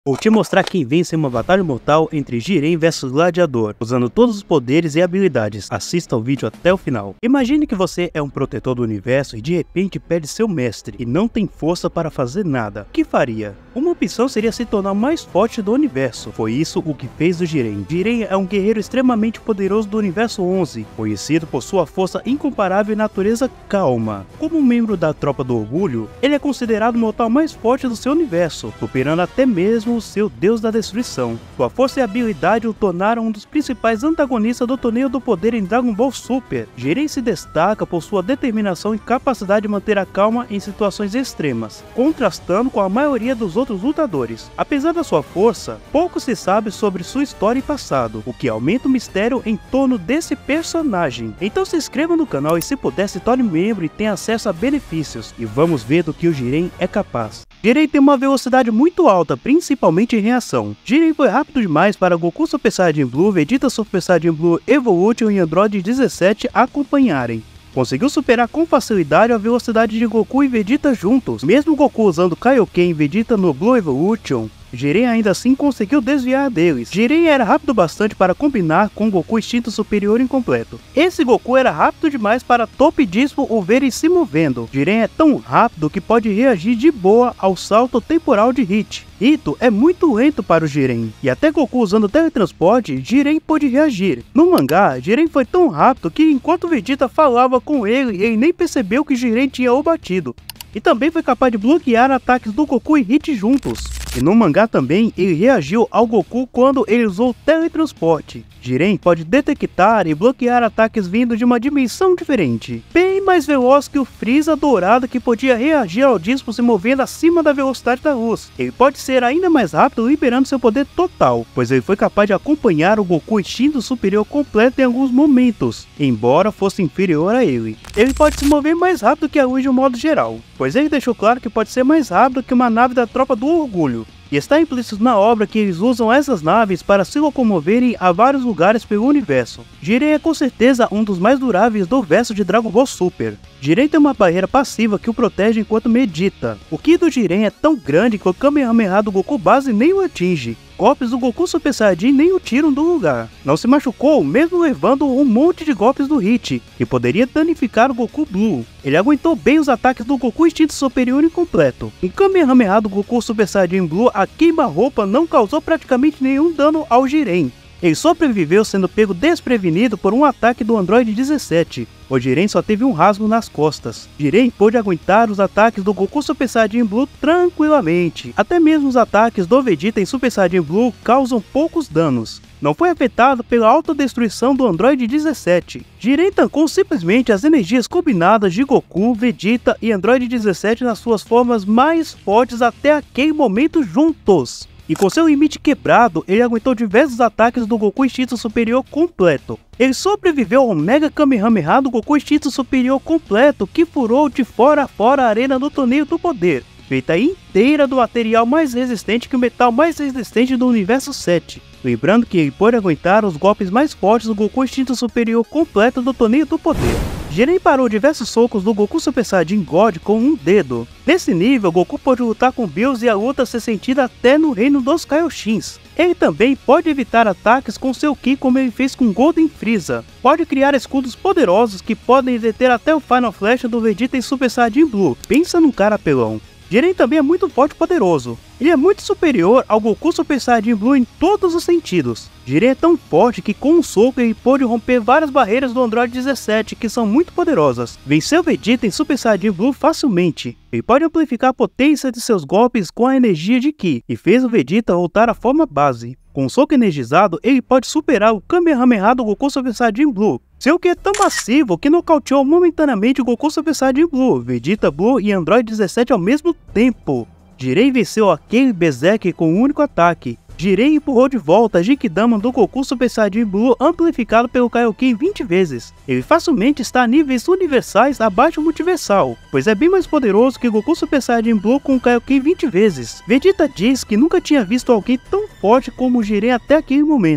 Vou te mostrar quem vence em uma batalha mortal entre Jiren vs Gladiador, usando todos os poderes e habilidades. Assista o vídeo até o final. Imagine que você é um protetor do universo e de repente perde seu mestre e não tem força para fazer nada. O que faria? Uma opção seria se tornar o mais forte do universo. Foi isso o que fez o Jiren. Jiren é um guerreiro extremamente poderoso do universo 11, conhecido por sua força incomparável e natureza calma. Como um membro da Tropa do Orgulho, ele é considerado o mortal mais forte do seu universo, superando até mesmo o seu deus da destruição. Sua força e habilidade o tornaram um dos principais antagonistas do Torneio do Poder em Dragon Ball Super. Jiren se destaca por sua determinação e capacidade de manter a calma em situações extremas, contrastando com a maioria dos outros lutadores. Apesar da sua força, pouco se sabe sobre sua história e passado, o que aumenta o mistério em torno desse personagem. Então se inscreva no canal e, se puder, se torne membro e tenha acesso a benefícios, e vamos ver do que o Jiren é capaz. Jiren tem uma velocidade muito alta, principalmente em reação. Jiren foi rápido demais para Goku Super Saiyajin Blue, Vegeta Super Saiyajin Blue Evolution e Android 17 acompanharem. Conseguiu superar com facilidade a velocidade de Goku e Vegeta juntos. Mesmo Goku usando Kaioken e Vegeta no Blue Evolution, Jiren ainda assim conseguiu desviar deles. Jiren era rápido bastante para combinar com Goku Instinto Superior incompleto. Esse Goku era rápido demais para Top Disco o verem se movendo. Jiren é tão rápido que pode reagir de boa ao salto temporal de Hit. Ito é muito lento para o Jiren, e até Goku usando teletransporte, Jiren pôde reagir. No mangá, Jiren foi tão rápido que enquanto Vegeta falava com ele nem percebeu que Jiren tinha o batido. E também foi capaz de bloquear ataques do Goku e Hit juntos. E no mangá também, ele reagiu ao Goku quando ele usou teletransporte. Jiren pode detectar e bloquear ataques vindos de uma dimensão diferente, bem mais veloz que o Freeza dourado, que podia reagir ao disco se movendo acima da velocidade da luz. Ele pode ser ainda mais rápido, liberando seu poder total, pois ele foi capaz de acompanhar o Goku Instinto Superior completo em alguns momentos, embora fosse inferior a ele. Ele pode se mover mais rápido que a luz de um modo geral, pois ele deixou claro que pode ser mais rápido que uma nave da Tropa do Orgulho. E está implícito na obra que eles usam essas naves para se locomoverem a vários lugares pelo universo. Jiren é com certeza um dos mais duráveis do verso de Dragon Ball Super. Jiren tem uma barreira passiva que o protege enquanto medita. O Ki do Jiren é tão grande que o Kamehameha do Goku base nem o atinge. Golpes do Goku Super Saiyajin nem o tiram do lugar. Não se machucou, mesmo levando um monte de golpes do Hit, que poderia danificar o Goku Blue. Ele aguentou bem os ataques do Goku Instinto Superior incompleto. Em Kamehameha do Goku Super Saiyajin Blue, a queima-roupa não causou praticamente nenhum dano ao Jiren. Ele sobreviveu sendo pego desprevenido por um ataque do Android 17. O Jiren só teve um rasgo nas costas. Jiren pôde aguentar os ataques do Goku Super Saiyajin Blue tranquilamente. Até mesmo os ataques do Vegeta em Super Saiyajin Blue causam poucos danos. Não foi afetado pela autodestruição do Android 17. Jiren tancou simplesmente as energias combinadas de Goku, Vegeta e Android 17 nas suas formas mais fortes até aquele momento juntos. E com seu limite quebrado, ele aguentou diversos ataques do Goku Instinto Superior completo. Ele sobreviveu ao Mega Kamehameha do Goku Instinto Superior completo, que furou de fora a fora a arena do Torneio do Poder, feita inteira do material mais resistente que o metal mais resistente do Universo 7. Lembrando que ele pôde aguentar os golpes mais fortes do Goku Instinto Superior completo do Torneio do Poder. Jiren parou diversos socos do Goku Super Saiyajin God com um dedo. Nesse nível, Goku pode lutar com Bills e a luta ser sentida até no reino dos Kaioshins. Ele também pode evitar ataques com seu Ki, como ele fez com Golden Freeza. Pode criar escudos poderosos que podem deter até o Final Flash do Vegeta em Super Saiyajin Blue. Pensa num cara apelão. Jiren também é muito forte e poderoso. Ele é muito superior ao Goku Super Saiyajin Blue em todos os sentidos. Jiren é tão forte que com um soco ele pôde romper várias barreiras do Android 17, que são muito poderosas. Venceu Vegeta em Super Saiyajin Blue facilmente. Ele pode amplificar a potência de seus golpes com a energia de Ki, e fez o Vegeta voltar à forma base. Com um soco energizado, ele pode superar o Kamehameha do Goku Super Saiyajin Blue. Seu Ki é tão massivo que nocauteou momentaneamente o Goku Super Saiyajin Blue, Vegeta Blue e Android 17 ao mesmo tempo. Jiren venceu aquele Berserker com um único ataque. Jiren empurrou de volta a Genkidama do Goku Super Saiyajin Blue amplificado pelo Kaioken 20 vezes. Ele facilmente está a níveis universais abaixo do multiversal, pois é bem mais poderoso que Goku Super Saiyajin Blue com o Kaioken 20 vezes. Vegeta diz que nunca tinha visto alguém tão forte como o Jiren até aquele momento.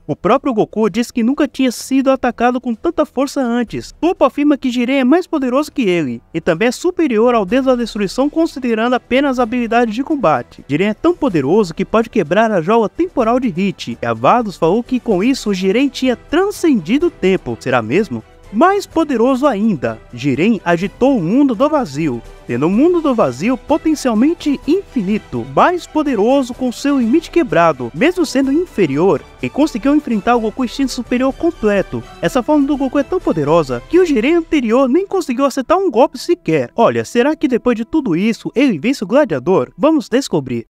O próprio Goku diz que nunca tinha sido atacado com tanta força antes. Toppo afirma que Jiren é mais poderoso que ele, e também é superior ao Deus da Destruição considerando apenas a habilidade de combate. Jiren é tão poderoso que pode quebrar a jaula temporal de Hit, e Avados falou que com isso Jiren tinha transcendido o tempo. Será mesmo? Mais poderoso ainda, Jiren agitou o mundo do vazio, tendo o mundo do vazio potencialmente infinito, mais poderoso com seu limite quebrado. Mesmo sendo inferior, ele conseguiu enfrentar o Goku instinto superior completo. Essa forma do Goku é tão poderosa que o Jiren anterior nem conseguiu acertar um golpe sequer. Olha, será que depois de tudo isso ele vence o Gladiador? Vamos descobrir.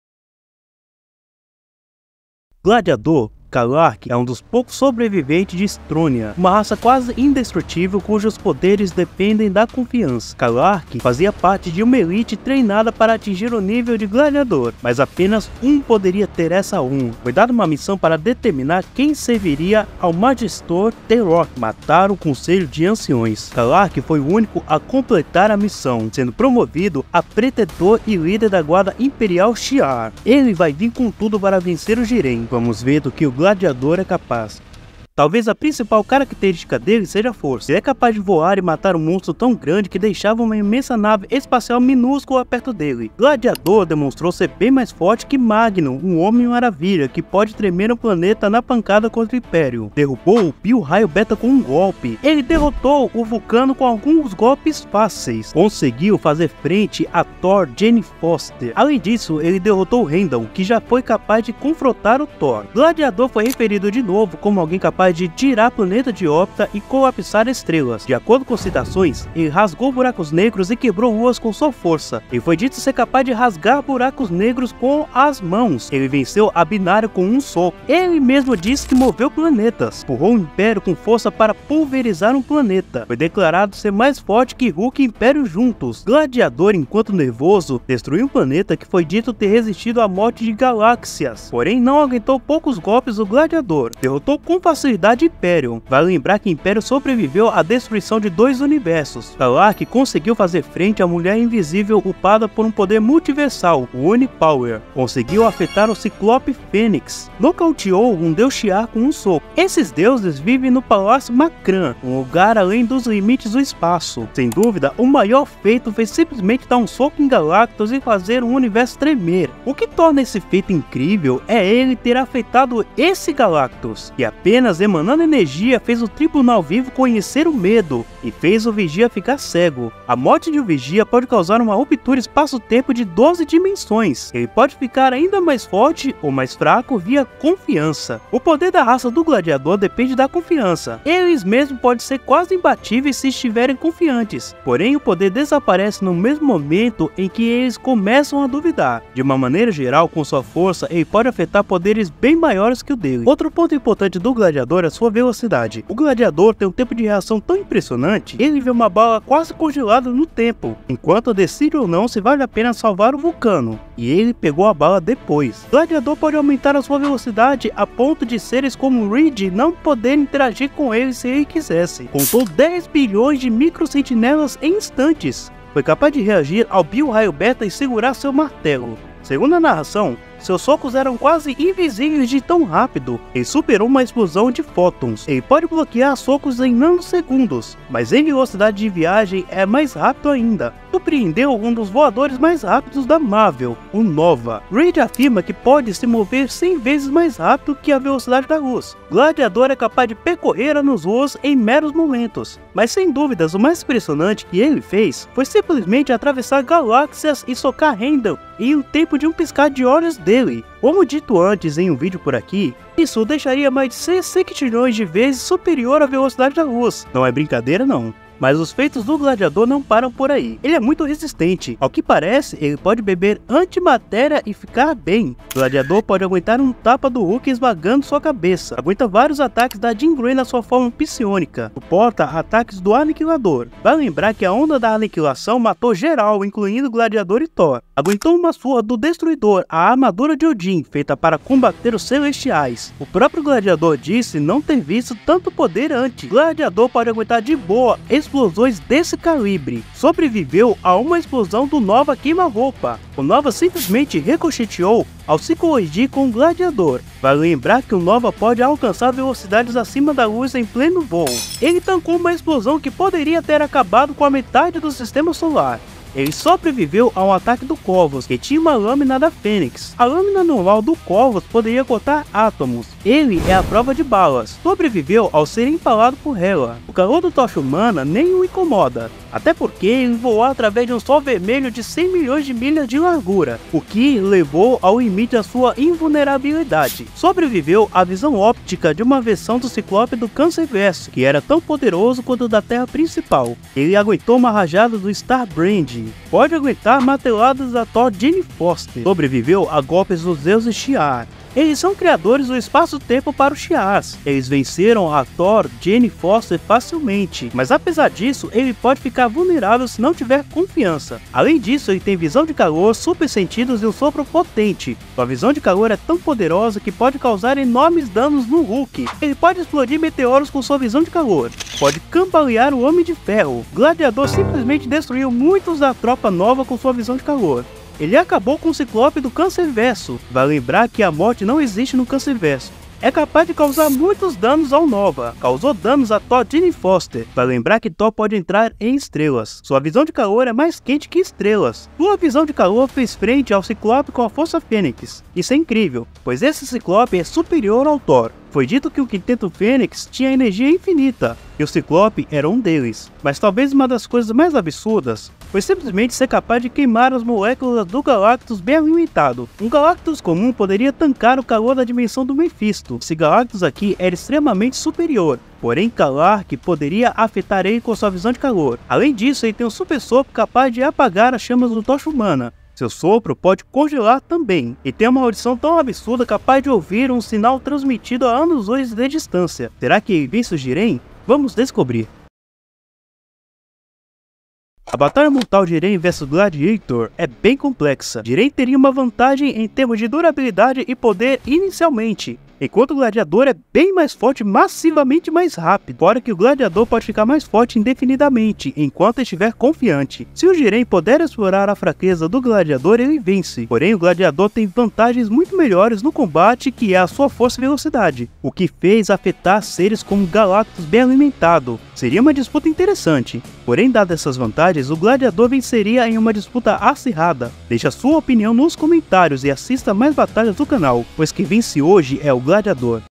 Gladiador Calark é um dos poucos sobreviventes de Estronia, uma raça quase indestrutível cujos poderes dependem da confiança. Calark fazia parte de uma elite treinada para atingir o nível de gladiador, mas apenas um poderia ter essa Foi dada uma missão para determinar quem serviria ao Magistor T-Rock, matar o Conselho de Anciões. Calark foi o único a completar a missão, sendo promovido a pretendor e líder da guarda imperial Shi'ar. Ele vai vir com tudo para vencer o Jiren. Vamos ver do que o Gladiador é capaz. Talvez a principal característica dele seja a força. Ele é capaz de voar e matar um monstro tão grande que deixava uma imensa nave espacial minúscula perto dele. Gladiador demonstrou ser bem mais forte que Magnum, um Homem-Maravilha que pode tremer um planeta na pancada contra o Império. Derrubou o Pio Raio Beta com um golpe. Ele derrotou o Vulcano com alguns golpes fáceis. Conseguiu fazer frente a Thor Jane Foster. Além disso, ele derrotou o Heimdall, que já foi capaz de confrontar o Thor. Gladiador foi referido de novo como alguém capaz de tirar planeta de órbita e colapsar estrelas. De acordo com citações, ele rasgou buracos negros e quebrou ruas com sua força. Ele foi dito ser capaz de rasgar buracos negros com as mãos. Ele venceu a Binário com um soco. Ele mesmo disse que moveu planetas. Empurrou o Império com força para pulverizar um planeta. Foi declarado ser mais forte que Hulk e Império juntos. Gladiador, enquanto nervoso, destruiu um planeta que foi dito ter resistido à morte de galáxias. Porém, não aguentou poucos golpes do Gladiador. Derrotou com facilidade Império. Vale lembrar que Império sobreviveu à destruição de 2 universos. Calark conseguiu fazer frente à Mulher Invisível upada por um poder multiversal, o Unipower. Conseguiu afetar o Ciclope Fênix. Nocauteou um Deus Shi'ar com um soco. Esses deuses vivem no Palácio Macran, um lugar além dos limites do espaço. Sem dúvida, o maior feito foi simplesmente dar um soco em Galactus e fazer o universo tremer. O que torna esse feito incrível é ele ter afetado esse Galactus, e apenas emanando energia fez o Tribunal Vivo conhecer o medo e fez o Vigia ficar cego. A morte de um Vigia pode causar uma ruptura espaço-tempo de 12 dimensões. Ele pode ficar ainda mais forte ou mais fraco via confiança. O poder da raça do Gladiador depende da confiança. Eles mesmos podem ser quase imbatíveis se estiverem confiantes, porém o poder desaparece no mesmo momento em que eles começam a duvidar. De uma maneira geral, com sua força, ele pode afetar poderes bem maiores que o dele. Outro ponto importante do Gladiador é a sua velocidade. O Gladiador tem um tempo de reação tão impressionante, ele vê uma bala quase congelada no tempo, enquanto decide ou não se vale a pena salvar o Vulcano, e ele pegou a bala depois. Gladiador pode aumentar a sua velocidade a ponto de seres como Reed não poderem interagir com ele se ele quisesse. Contou 10 bilhões de microsentinelas em instantes. Foi capaz de reagir ao Pio Raio Beta e segurar seu martelo. Segundo a narração, seus socos eram quase invisíveis de tão rápido. Ele superou uma explosão de fótons. Ele pode bloquear socos em nanosegundos, mas em velocidade de viagem é mais rápido ainda. Surpreendeu um dos voadores mais rápidos da Marvel, o Nova. Reed afirma que pode se mover 100 vezes mais rápido que a velocidade da luz. Gladiador é capaz de percorrer anos-luz em meros momentos, mas sem dúvidas o mais impressionante que ele fez foi simplesmente atravessar galáxias e socar Heimdall em um tempo de um piscar de olhos dele. Como dito antes em um vídeo por aqui, isso o deixaria mais de 6 sextilhões de vezes superior à velocidade da luz. Não é brincadeira não. Mas os feitos do Gladiador não param por aí. Ele é muito resistente. Ao que parece, ele pode beber antimatéria e ficar bem. O Gladiador pode aguentar um tapa do Hulk esmagando sua cabeça. Aguenta vários ataques da Jean Grey na sua forma psionica. Suporta ataques do Aniquilador. Vai lembrar que a onda da aniquilação matou geral, incluindo Gladiador e Thor. Aguentou uma surra do Destruidor, a armadura de Odin, feita para combater os Celestiais. O próprio Gladiador disse não ter visto tanto poder antes. Gladiador pode aguentar de boa explosões desse calibre. Sobreviveu a uma explosão do Nova queima-roupa. O Nova simplesmente ricocheteou ao se colidir com o Gladiador. Vale lembrar que o Nova pode alcançar velocidades acima da luz em pleno voo. Ele tancou uma explosão que poderia ter acabado com a metade do sistema solar. Ele sobreviveu a um ataque do Corvus, que tinha uma lâmina da Fênix. A lâmina normal do Corvus poderia cortar átomos. Ele é a prova de balas. Sobreviveu ao ser empalado por Hela. O calor do Tocha Humana nem o incomoda, até porque ele voou através de um sol vermelho de 100 milhões de milhas de largura, o que levou ao limite da sua invulnerabilidade. Sobreviveu à visão óptica de uma versão do Ciclope do Cancerverso, que era tão poderoso quanto o da Terra principal. Ele aguentou uma rajada do Starbrand. Pode aguentar marteladas da Thor Jane Foster. Sobreviveu a golpes dos deuses Shi'ar. Eles são criadores do espaço-tempo para os Shi'ars. Eles venceram a Thor Jane Foster facilmente, mas apesar disso, ele pode ficar vulnerável se não tiver confiança. Além disso, ele tem visão de calor, super sentidos e um sopro potente. Sua visão de calor é tão poderosa que pode causar enormes danos no Hulk. Ele pode explodir meteoros com sua visão de calor. Pode cambalear o Homem de Ferro. Gladiador simplesmente destruiu muitos da tropa nova com sua visão de calor. Ele acabou com o Ciclope do Cancerverso. Vale lembrar que a morte não existe no Cancerverso. É capaz de causar muitos danos ao Nova. Causou danos a Thor Jane Foster. Vale lembrar que Thor pode entrar em estrelas. Sua visão de calor é mais quente que estrelas. Sua visão de calor fez frente ao Ciclope com a Força Fênix. Isso é incrível, pois esse Ciclope é superior ao Thor. Foi dito que o Quinteto Fênix tinha energia infinita, e o Ciclope era um deles. Mas talvez uma das coisas mais absurdas foi simplesmente ser capaz de queimar as moléculas do Galactus bem alimentado. Um Galactus comum poderia tancar o calor da dimensão do Mephisto. Esse Galactus aqui era extremamente superior, porém Kalark poderia afetar ele com sua visão de calor. Além disso, ele tem um super sopro capaz de apagar as chamas do Tocha Humana. Seu sopro pode congelar também, e tem uma audição tão absurda capaz de ouvir um sinal transmitido a anos-luz de distância. Será que ele vence o Jiren? Vamos descobrir. A batalha mortal Jiren vs Gladiator é bem complexa. Jiren teria uma vantagem em termos de durabilidade e poder inicialmente, enquanto o Gladiador é bem mais forte, massivamente mais rápido, fora que o Gladiador pode ficar mais forte indefinidamente, enquanto estiver confiante. Se o Jiren puder explorar a fraqueza do Gladiador, ele vence, porém o Gladiador tem vantagens muito melhores no combate, que é a sua força e velocidade, o que fez afetar seres como Galactus bem alimentado. Seria uma disputa interessante, porém dadas essas vantagens, o Gladiador venceria em uma disputa acirrada. Deixe a sua opinião nos comentários e assista mais batalhas do canal, pois quem vence hoje é o Gladiador.